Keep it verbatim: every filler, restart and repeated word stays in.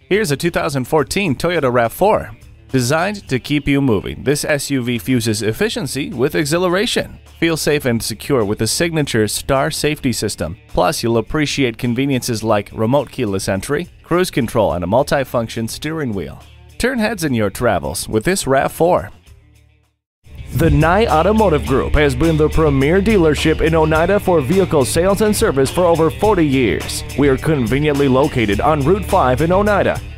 Here's a two thousand fourteen Toyota RAV four. Designed to keep you moving, this S U V fuses efficiency with exhilaration. Feel safe and secure with the signature Star safety system. Plus, you'll appreciate conveniences like remote keyless entry, cruise control, and a multi-function steering wheel. Turn heads in your travels with this RAV four. The Nye Automotive Group has been the premier dealership in Oneida for vehicle sales and service for over forty years. We are conveniently located on Route five in Oneida.